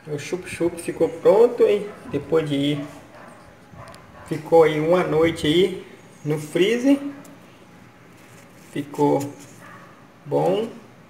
O chup-chup ficou pronto, hein? Depois de ir. Ficou aí uma noite aí no freezer. Ficou bom.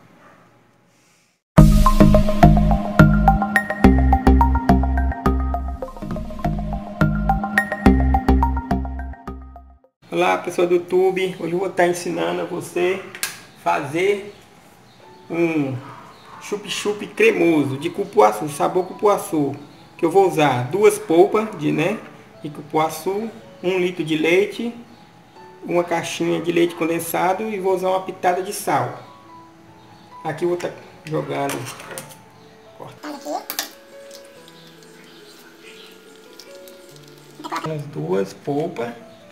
Olá pessoal do YouTube, hoje eu vou estar ensinando a você fazer um chup-chup cremoso de cupuaçu, sabor cupuaçu, que eu vou usar 2 polpas de cupuaçu, 1 litro de leite, uma caixinha de leite condensado e vou usar uma pitada de sal. Aqui eu vou estar jogando, cortando aqui as 2 polpas.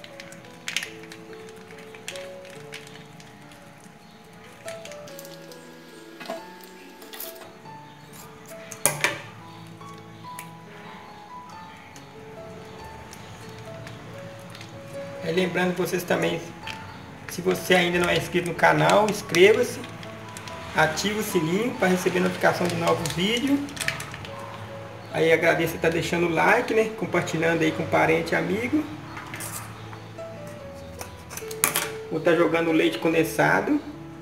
Lembrando vocês também, se você ainda não é inscrito no canal, inscreva-se, ative o sininho para receber notificação de novos vídeos. Aí agradeço estar deixando o like, né? Compartilhando aí com parente e amigo. Vou estar jogando leite condensado.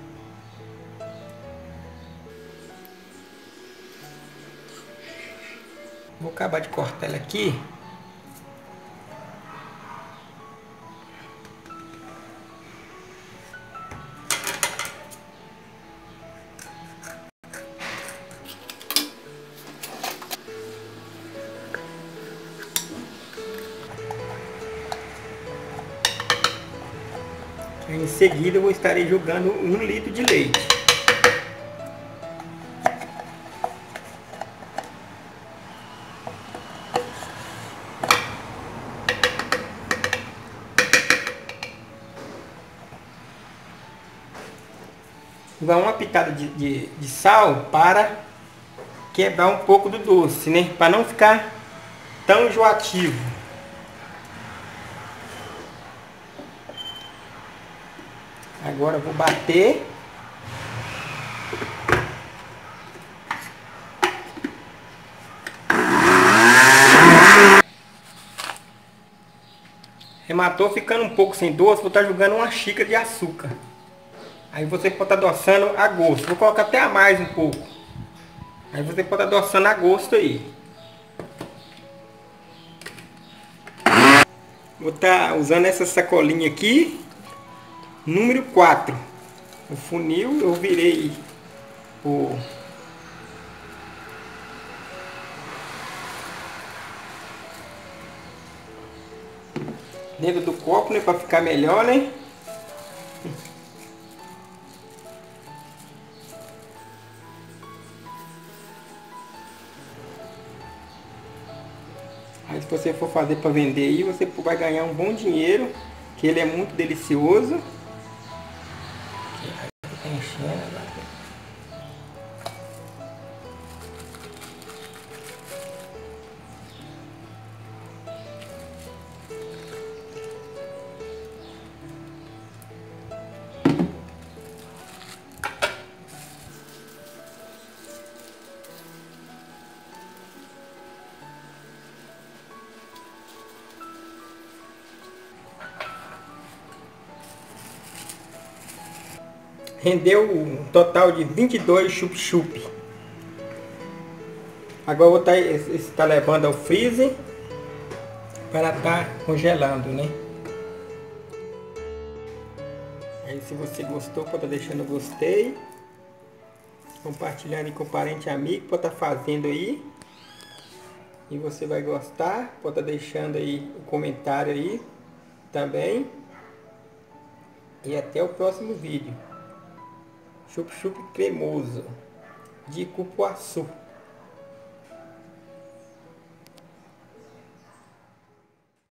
Vou acabar de cortar ela aqui. Em seguida eu vou estar jogando 1 litro de leite. Vou dar uma pitada de sal para quebrar um pouco do doce, né? Para não ficar tão enjoativo. Agora eu vou bater. Rematou ficando um pouco sem doce, vou estar jogando uma xícara de açúcar. Aí você pode estar adoçando a gosto. Vou colocar até a mais um pouco. Aí você pode estar adoçando a gosto aí. Vou estar usando essa sacolinha aqui. Número 4. O funil eu virei o dentro do copo, né, para ficar melhor, né? Aí se você for fazer para vender aí, você vai ganhar um bom dinheiro, que ele é muito delicioso. Tá enchendo agora. Rendeu um total de 22 chup-chup. Agora eu vou estar levando ao freezer para estar congelando, né? Aí se você gostou, pode estar deixando o gostei, compartilhando aí com parente e amigo, pode estar fazendo aí. E você vai gostar, pode estar deixando aí o comentário aí também. E até o próximo vídeo. Chup-chup cremoso de cupuaçu.